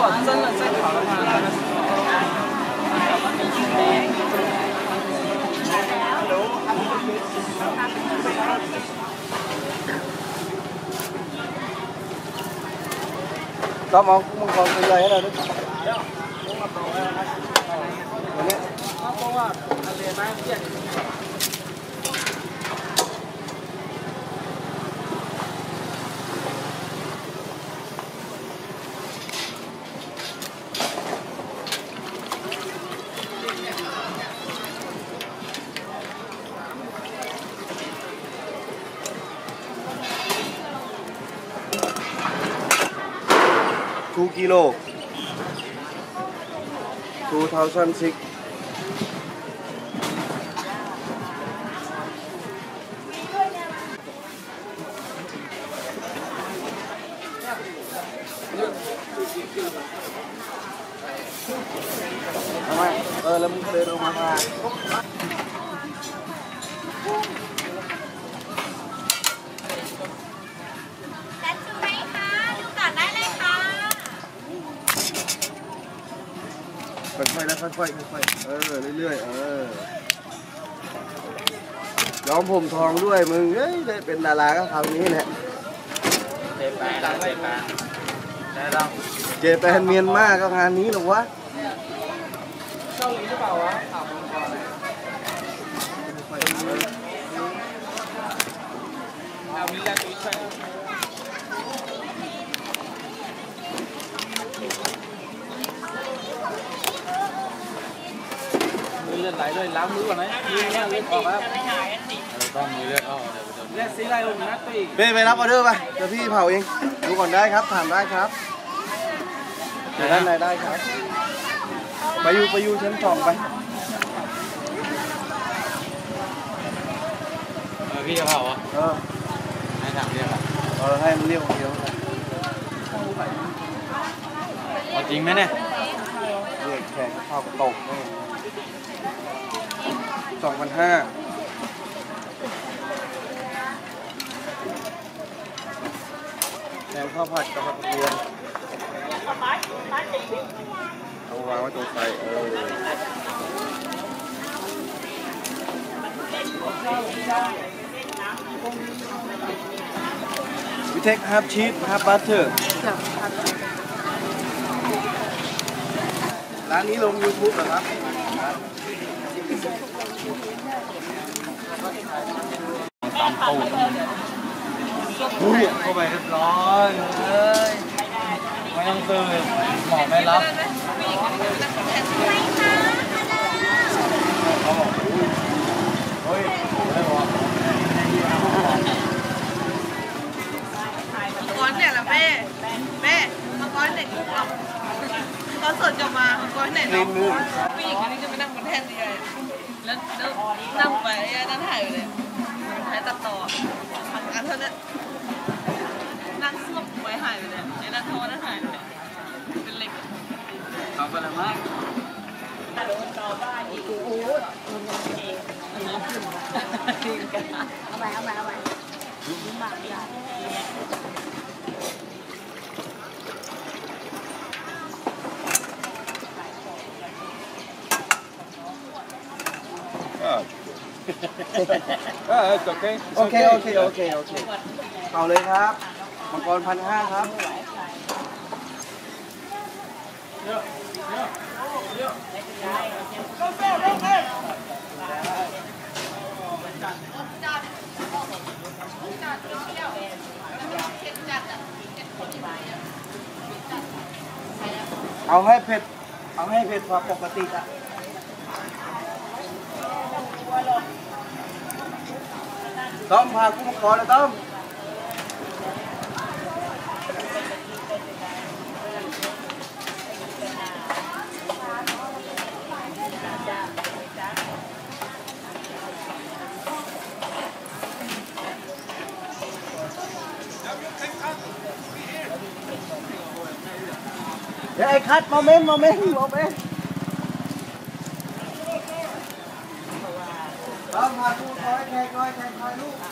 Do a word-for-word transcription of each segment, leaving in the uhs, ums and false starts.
果真的在烤的话，真的是。 Có không? Không còn cái gì hết rồi đấy. two kilo, two thousand six. Ờ, làm cái đồ mà mà. ค่อยๆนะค่อยๆค่อยๆเออเรื่อยๆเออย้อมผมทองด้วยมึงเฮ้ยได้เป็นดาราก็คราวนี้แหละเจแปนเจแปนได้แล้วเจแปนเมียนมาก็งานนี้หรอวะเกาหลีหรือเปล่าวะถามมึงก่อนเอามีแล้วมีใช่มือเลือดไหลด้วยล้างมือก่อนไหมมือเนี่ยเลือดออกครับต้องมือเลือดออกเลือดสีไหลลงนะตีเป้ไปรับออเดอร์ไปเดี๋ยวพี่เผาเองดูก่อนได้ครับถามได้ครับเดี๋ยวด้านในได้ครับไปอยู่ไปอยู่ชั้นสองไปเออพี่จะเผาอ่ะเออให้ถามเรียกอ่ะเออให้มันเรียกเดียวเอาจริงไหมเนี่ยเรียกแข่งข้าวตกสองพันห้าแกงข้าวผัดกับผัดกระเทียมเอาวางไว้ตรงไฟเออวิเทคฮาร์ฟชีสฮาร์ฟบัตเตอร์ร้านนี้ลง ยูทูบ เหรอครับตำปูอุ้ยเข้าไปเรียบร้อยเลยไม่ต้องซื้อหมอไม่รับเขาบอกเฮ้ยไม่บอกก้อนเนี่ยละเป้เป้มาก้อนเด็กลูกเราตอนสดจะมาก้อนไหนน้องผู้หญิงคนนี้จะไปนั่งบนแท่นยังไงแล้วนั่งไปนั่งถ่ายไปเลยถ่ายตัดต่ออันเท่านั้นนั่งซุ่มไว้หายไปเลยไอ้นั่งโทนั่งหายไปเลยเป็นเหล็กทำไปแล้วมากต่อบ้านอีกโอ้โหเอาไปเอาไปเอาไปยิ้มบากใหญ่โอเคโอเคโอเคโอเคโอเคเอาเลยครับมังกรพันห้าครับเอาให้เผ็ดเอาให้เผ็ดกว่าปกติอ่ะต้อมพากุ้งมังกรเลยต้อมเดี๋ยวไอ้คัดโมเมนต์โมเมนต์โมเมนต์ต้อมพากุ้งคอยแข่งคอยแข่งคอยลูก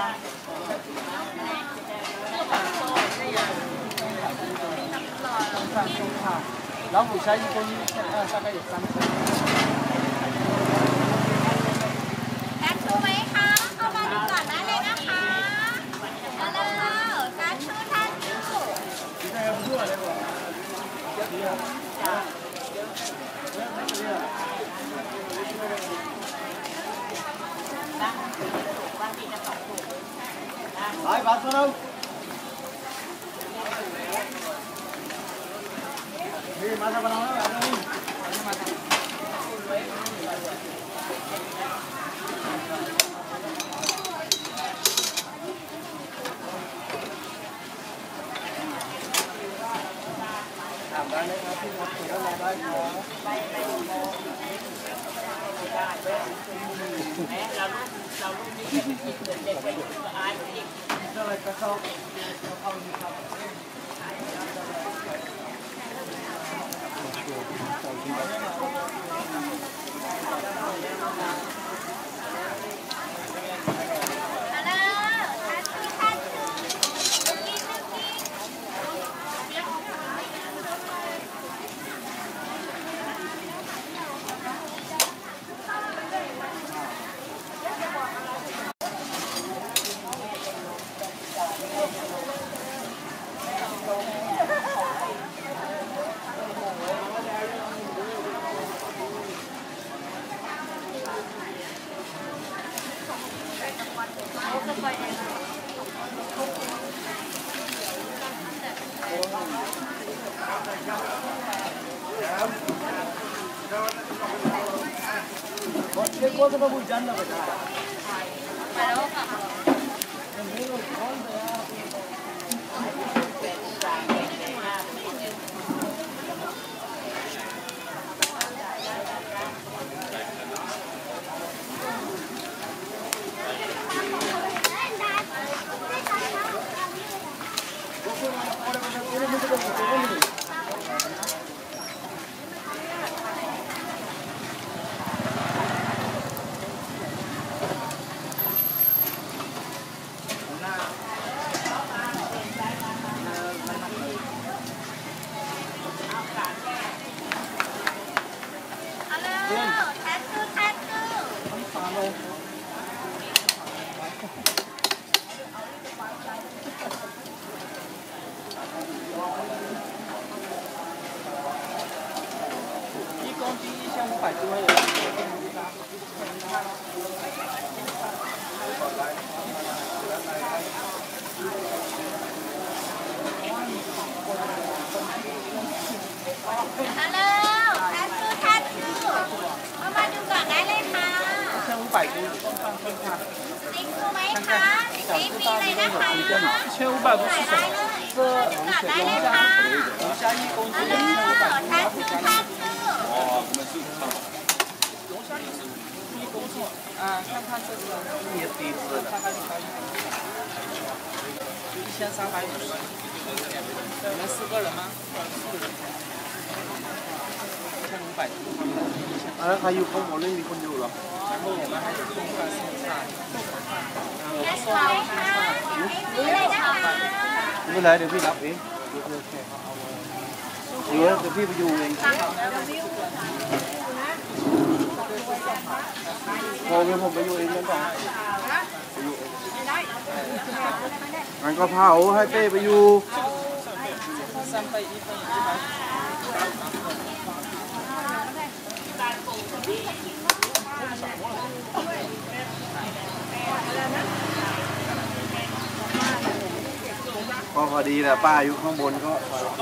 老虎虾一公斤，呃，大概有三斤。 แท็กทูไหมคะเข้ามาดูก่อนได้เลยนะคะมาเลยแท็กทูแท็กทู来，把车喽。นี่มาทำอะไรนะอะไรนี่มาทำถามได้เลยครับพี่ครับถือว่าเราได้ครับไปไปโมได้แม้เราลูกเราลูกนี้จะไปกินเด็กไปอยู่กับอายอีกก็เลยกระเข้าเข้าที่ครับये कौन सा बाबू जानना बताฮัลโหลแท็กทูแท็กทูเข้ามาดูก่อนได้เลยค่ะเชื่อมไปดูต้นทางต้นทางติ๊กทูไหมคะติ๊กมีเลยนะคะเชื่อมไปดูได้เลยเสื้อได้เลยค่ะฮัลโหลแท็กทูแท็กทู哦，我们是龙虾也是一公斤啊，看看这个也低脂的，大概可以一千三百五十。你们四个人吗？四个人。一千五百。แล้วใครอยู่ข้างบนไม่มีคนอยู่หรอ然后我们还有空饭剩菜我们说好剩菜ไม่เป็นไรเดี๋ยวพี่รับเองเดี๋ยวเดี๋ยวพี่ไปอยู่เองพอเดี๋ยวผมไปอยู่เองนั่นก่อนงั้นก็เผาให้เป้ไปอยู่ก็พอดีแหละป้าอยู่ข้างบนก็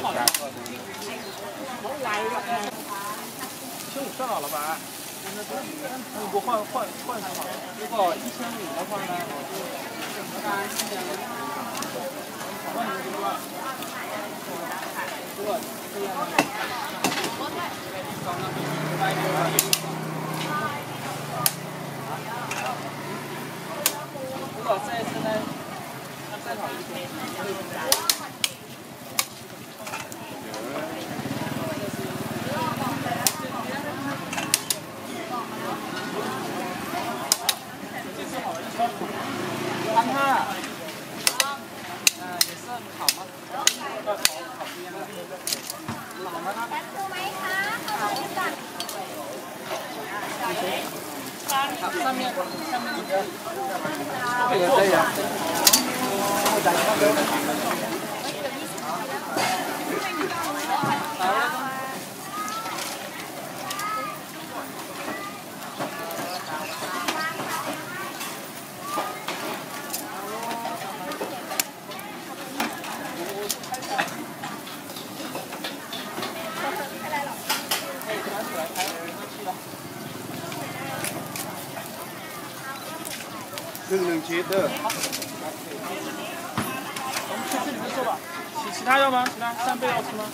十五算好了吧？如果换换换就好。如果一千五的话呢，我就按四千五。问你们多少？如果这样呢？刚刚卖给我。如果这一次呢，再好一点。พันห้าแคทชูไหมคะเข้ามาดูก่อนครึ่งหนึ่งชีสเด้อ其他要吗？其他三杯要吃吗？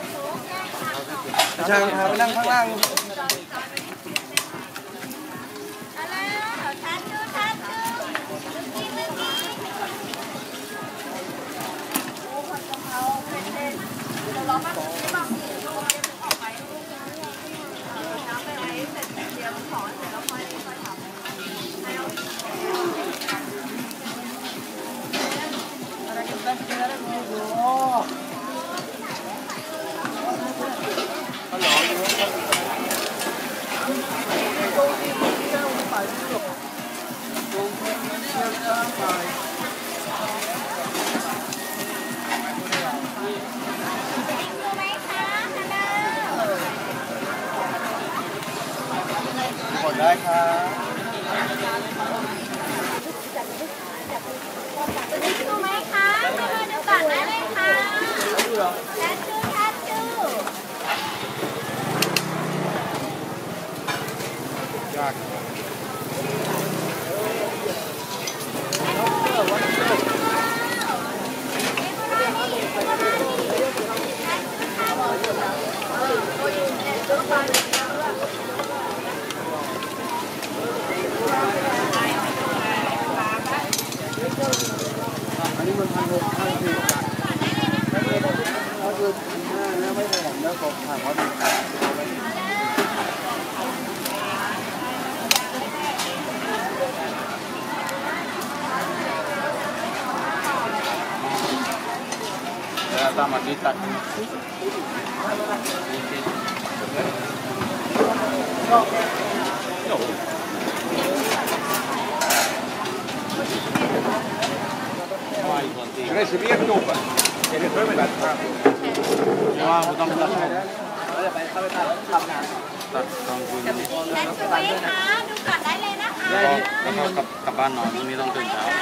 ช่างพาไปนั่งข้างล่าง กดได้ครับดูไหมคะเข้ามาดูก่อนได้เลยค่ะแคทชูแคทชูยากอันนี้มันพันหกพันสี่เขาคือห้าแล้วไม่ได้หอมแล้วก็ผ่านเขาดีแล้วตามมาที่ตัดไม่ใช่เบี้ยจุกอ่ะเดี๋ยวเพิ่มไปตัดครับว่าผมต้องตัดให้แล้วจะไปเข้าไปตัดทำงานตัดตอนคืนนี้แคทชูไหมคะดูก่อนได้เลยนะคะแล้วก็กลับกลับบ้านนอนพรุ่งนี้ต้องตื่นเช้า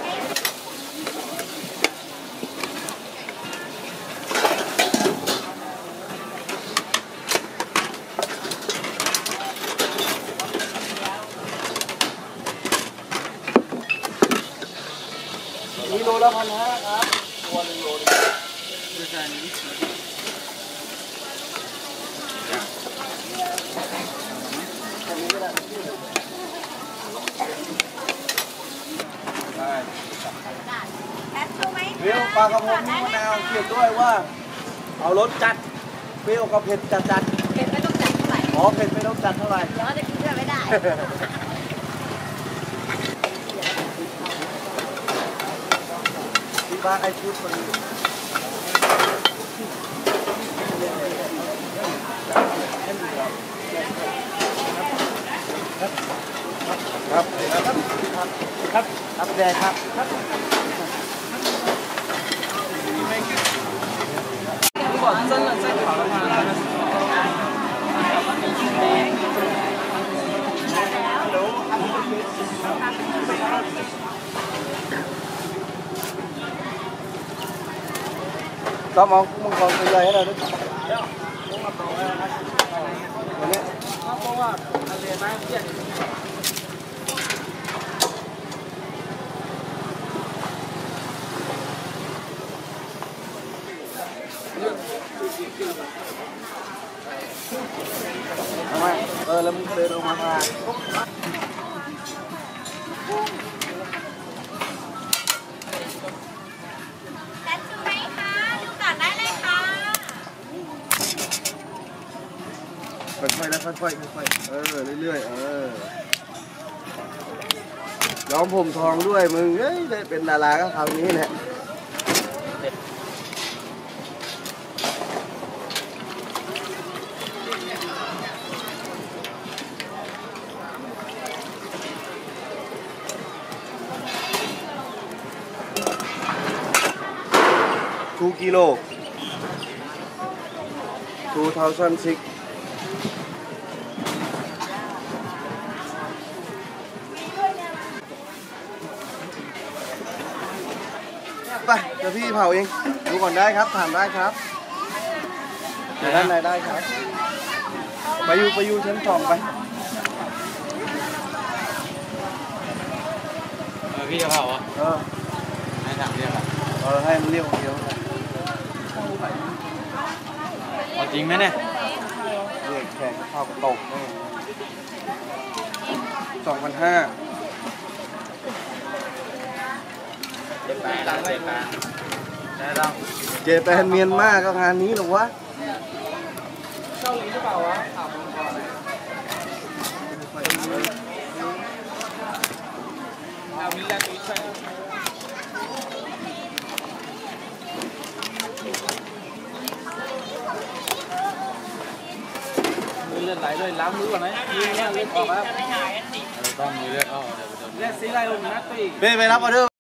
นี่โลละพันห้าครับตัวหนึ่งโลด้วยกันนี้ได้แคทชูไหมเปรี้ยวปลากระพงมะนาวเขียนด้วยว่าเอารสจัดเปรี้ยวกับเผ็ดจัดจัดเผ็ดไม่ต้องจัดเท่าไหร่อ๋อเผ็ดไม่ต้องจัดเท่าไหร่เดี๋ยวจะกินเยอะไม่ได้ที่บ้านไอชุดมันครับครับครับครับแดงครับครับ如果真的再烤的话，ก็มองมึงของตัวใหญ่ให้เราด้วยวันนี้เพราะว่าทะเลน้ำเย็นทำไมเออแล้วมึงเดินออกมามาแคทชูไหมคะดูก่อนได้เลยค่ะค่อยๆแล้วค่อยๆค่อยๆเออเรื่อยๆเออย้อมผมทองด้วยมึงเฮ้ยได้เป็นดาราก็คราวนี้แหละ two kilo two thousand six ไปเดี๋ยวพี่เผาเองดูก่อนได้ครับถามได้ครับเดี๋ยวด้านในได้ครับไปอยู่ไปอยู่ชั้นสองไปเออพี่จะเผาอ่ะเออให้ถามเรียกอ่ะเออให้มันเรียกคนเดียวเอาจริงไหมเนี่ยเรียกแขกข้าวตกสองพันห้าเจ็ดแปดเจ็ดแปดได้แล้วเจแปนเมียนมาก็งานนี้หรอวะเกาหลีหรือเปล่าวะถามก่อนเอามิลเลตุช่วยมือเลือดไหลด้วยล้างมือก่อนไหมมือเนี่ยเลือดออกแล้วต้องมือเลือดออกเดี๋ยวเลือดสีไหลลงนะตีไปไปรับออเดอร์